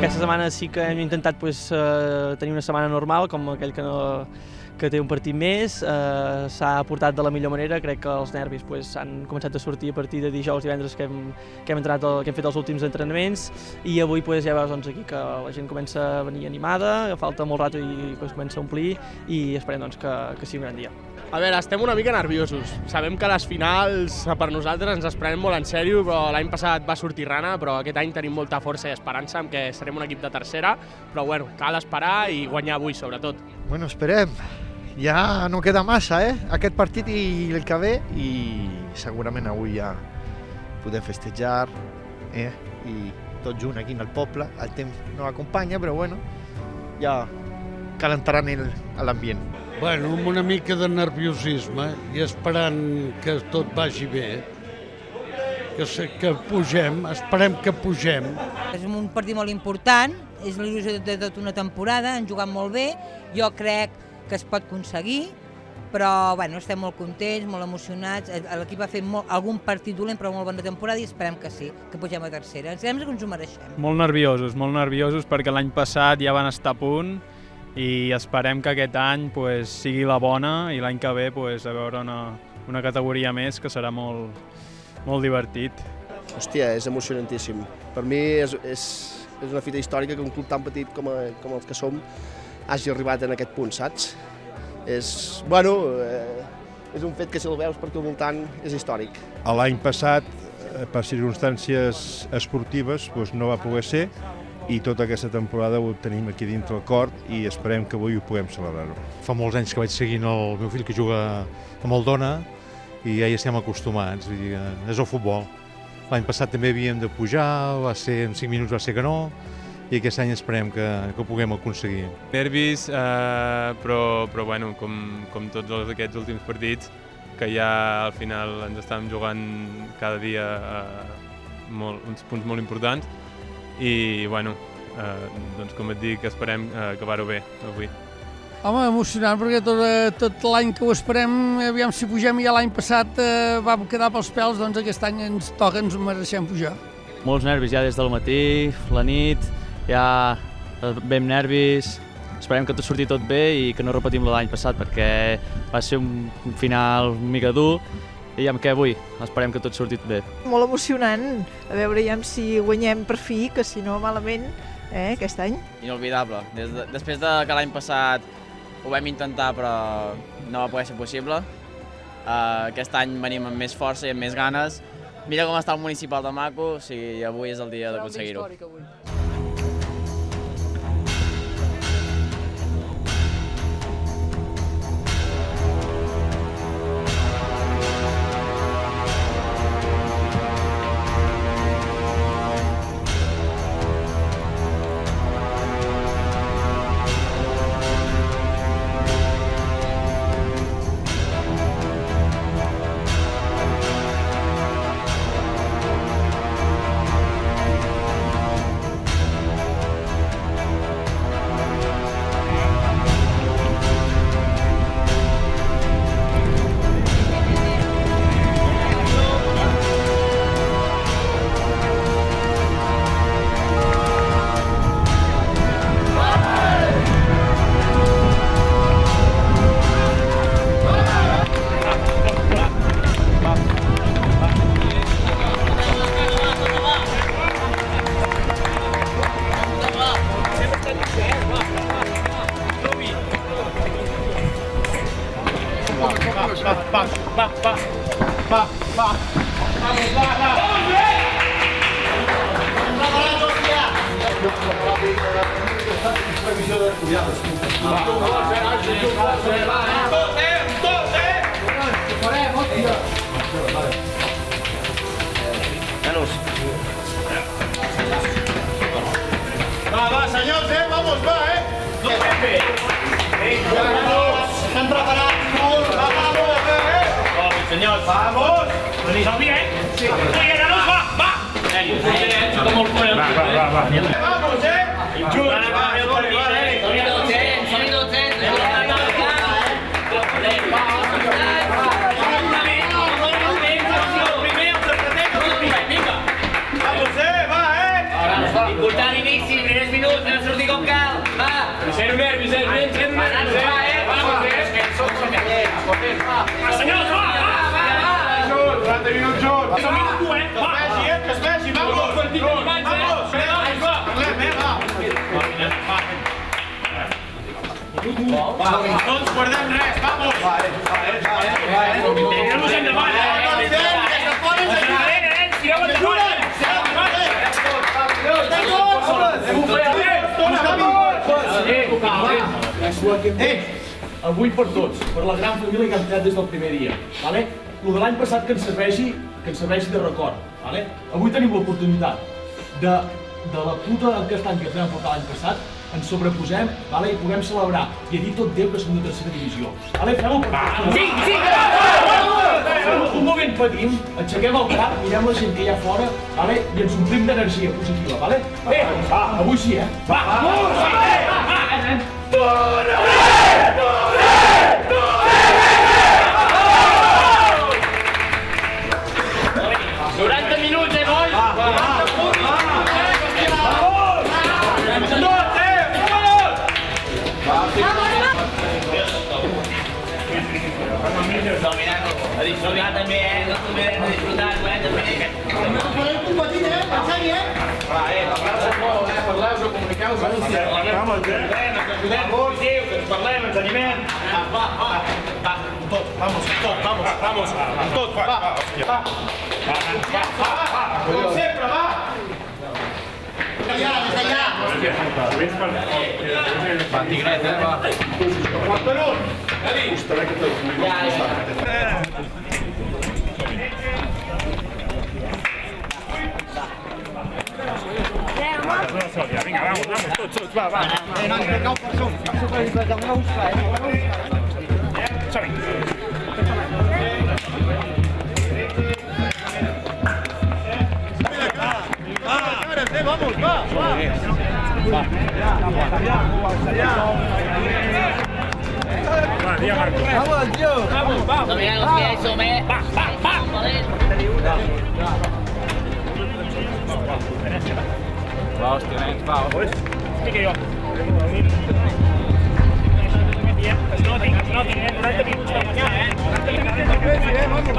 Aquesta setmana sí que hem intentat tenir una setmana normal, com aquell que té un partit més. S'ha portat de la millor manera, crec que els nervis han començat a sortir a partir de dijous, divendres que hem fet els últims entrenaments, i avui ja veus aquí que la gent comença a venir animada, falta molt rato i comença a omplir, i esperem que sigui un gran dia. A veure, estem una mica nerviosos. Sabem que les finals per nosaltres ens les prenem molt en sèrio, però l'any passat va sortir rana, però aquest any tenim molta força i esperança en que serem un equip de tercera, però bueno, cal esperar i guanyar avui, sobretot. Bueno, esperem. Ja no queda massa, aquest partit i el que ve, i segurament avui ja podem festejar, i tots junts aquí en el poble. El temps no acompanya, però bueno, ja calentaran l'ambient. Bueno, amb una mica de nerviosisme i esperant que tot vagi bé, que pugem, esperem que pugem. És un partit molt important, és l'il·lusió de tota una temporada, han jugat molt bé, jo crec que es pot aconseguir, però bueno, estem molt contents, molt emocionats, l'equip ha fet algun partit dolent però molt bona temporada i esperem que sí, que pugem a tercera, ens sembla que ens ho mereixem. Molt nerviosos perquè l'any passat ja van estar a punt, i esperem que aquest any sigui la bona i l'any que ve a veure una categoria més, que serà molt divertit. Hòstia, és emocionantíssim. Per mi és una fita històrica que un club tan petit com els que som hagi arribat en aquest punt, saps? És un fet que si el veus per aquí al voltant és històric. L'any passat, per circumstàncies esportives, no va poder ser, i tota aquesta temporada ho tenim aquí dintre el cor i esperem que avui ho puguem celebrar-ho. Fa molts anys que vaig seguint el meu fill que juga a Moldona i ja hi estem acostumats, vull dir, és el futbol. L'any passat també havíem de pujar, en 5 minuts va ser que no, i aquest any esperem que ho puguem aconseguir. Nervis, però bueno, com tots aquests últims partits, que ja al final ens estàvem jugant cada dia uns punts molt importants, i bueno, com et dic, esperem acabar-ho bé avui. Home, emocionant, perquè tot l'any que ho esperem, aviam si pugem, ja l'any passat va quedar pels pèls, doncs aquest any ens toca, ens mereixem pujar. Molts nervis ja des del matí, la nit, ja vam nervis, esperem que tot surti tot bé i que no repetim l'any passat, perquè va ser un final una mica dur, i amb què avui esperem que tot surti bé. Molt emocionant, a veure si guanyem per fi, que si no malament, aquest any. Inolvidable. Després que l'any passat ho vam intentar però no va poder ser possible, aquest any venim amb més força i amb més ganes. Mira com està el municipal de maco, o sigui, avui és el dia d'aconseguir-ho. Va, senyors, vamos, va, Estem preparats, molt, vamos, senyors, vamos! Venís al bien? Sí. Nanos, va! Vamos, Important inici, primers minuts. No ens guardem res, vamos! Tirem-nos endavant, tireu endavant! Avui per tots, per la gran família que hem creat des del primer dia. Lo de l'any passat que ens serveixi de record. Avui tenim l'oportunitat de la puta aquest any que ens vam portar l'any passat, ens sobreposem i puguem celebrar i a dir tot Déu que som de tercera divisió. Fem-ho per tots. Un moment patim, aixequem el cap, mirem la gent que hi ha fora i ens omplim d'energia positiva. Avui sí, A disfrutar també, no convidem a disfrutar, també. No farem competir, en sèrie, parleu-vos, comuniqueu-vos. Que ens parlem, ens animem. Va, amb tot, vamos, amb tot, va. Com sempre, va. Des d'allà. Va, tigret, va. Quant per un? Costarà que te'l pugui. Vinga, vamos, tots, va. No ens cau per som. Som-hi. Vamos, va. Va, dia, Marco. Vamos, tío. Vamos. Dominar los pies, sume. Va. Va, hòstia, nens, va. Estic jo. Es noti, 90 minuts de guanyar, 90 minuts.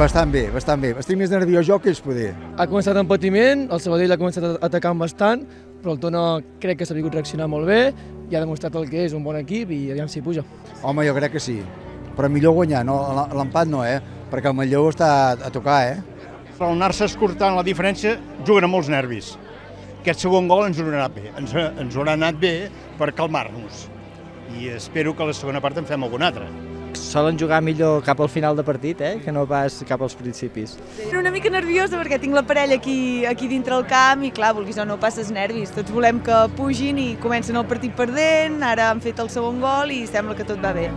bastant bé, bastant bé. Estic més nerviós jo que ells poder. Ha començat amb patiment, el Sabadell ha començat atacant bastant, però el Tona crec que s'ha sabut reaccionar molt bé i ha demostrat el que és un bon equip i aviam si puja. Home, jo crec que sí, però millor guanyar, no? L'empat no, perquè el Manlleu està a tocar, Al anar-se escurtant la diferència, juguen amb molts nervis. Aquest segon gol ens haurà anat bé, ens haurà anat bé per calmar-nos. I espero que a la segona part en fem alguna altra. Solen jugar millor cap al final de partit, que no pas cap als principis. Una mica nerviosa perquè tinc la parella aquí dintre el camp i clar, vulguis o no, passes nervis. Tots volem que pugin i comencen el partit perdent, ara han fet el segon gol i sembla que tot va bé.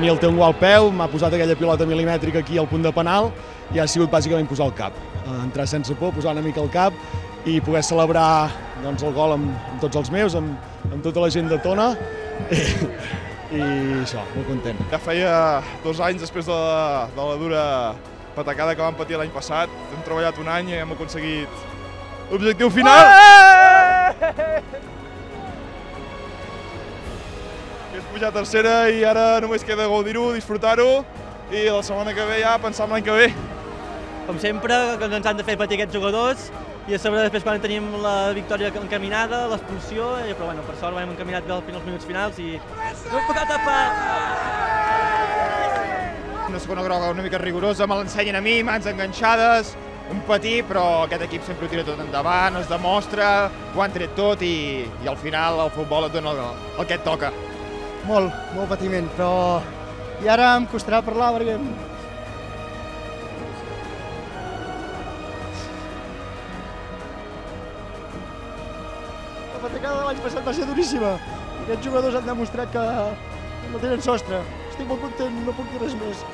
Daniel té un gol al peu, m'ha posat aquella pilota milimètrica aquí al punt de penal i ha sigut bàsicament posar el cap. Entrar sense por, posar una mica el cap i poder celebrar el gol amb tots els meus, amb tota la gent de Tona i això, molt content. Ja feia 2 anys després de la dura patacada que vam patir l'any passat. Hem treballat un any i hem aconseguit l'objectiu final. Hem pujat a tercera i ara només queda gaudir-ho, disfrutar-ho i la setmana que ve ja pensar en l'any que ve. Com sempre, ens han de fer patir aquests jugadors i a sobre després quan tenim la victòria encaminada, l'expulsió, però bueno, per sort hem encaminat bé als minuts finals i no hem pogut tapar! Una segona groga una mica rigorosa, me l'ensenyen a mi, mans enganxades, un patir, però aquest equip sempre ho tira tot endavant, es demostra, ho han tret tot i al final el futbol et dona el que et toca. Molt patiment, però i ara em costarà parlar perquè... La patacada de l'any passat va ser duríssima. Aquests jugadors han demostrat que no tenen sostre. Estic molt content, no puc dir res més.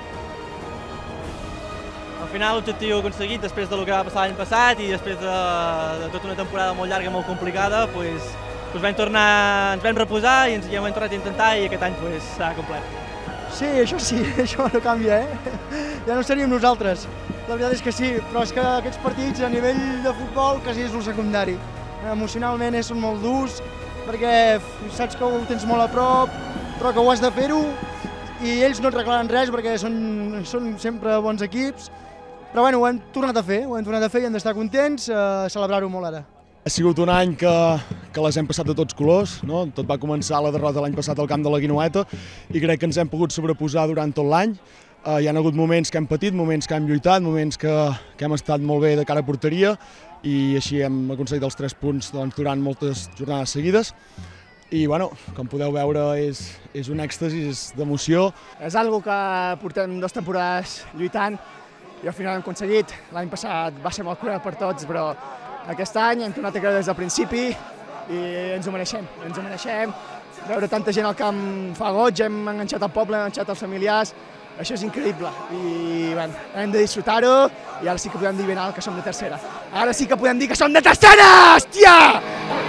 Al final l'objectiu aconseguit després del que va passar l'any passat i després de tota una temporada molt llarga, molt complicada, ens vam reposar i ens hem tornat a intentar i aquest any s'ha complet. Sí, això no canvia, Ja no seríem nosaltres. La veritat és que sí, però és que aquests partits a nivell de futbol quasi és el secundari. Emocionalment són molt durs perquè saps que ho tens molt a prop, però que ho has de fer-ho i ells no et reclamen res perquè són sempre bons equips. Però bueno, ho hem tornat a fer i hem d'estar contents, celebrar-ho molt ara. Ha sigut un any que les hem passat de tots colors, no? Tot va començar la derrota l'any passat al camp de la Guinoeta i crec que ens hem pogut sobreposar durant tot l'any. Hi ha hagut moments que hem patit, moments que hem lluitat, moments que hem estat molt bé de cara a porteria i així hem aconseguit els 3 punts durant moltes jornades seguides. I bueno, com podeu veure és un èxtasis d'emoció. És algo que portem 2 temporades lluitant i al final hem aconseguit. L'any passat va ser molt cruel per tots, però aquest any hem tornat a creure des del principi i ens ho mereixem. Veure tanta gent al camp fa goig, hem enganxat el poble, hem enganxat els familiars, això és increïble i bueno, hem de disfrutar-ho i ara sí que podem dir ben alt que som de tercera. Ara sí que podem dir que som de tercera, hòstia!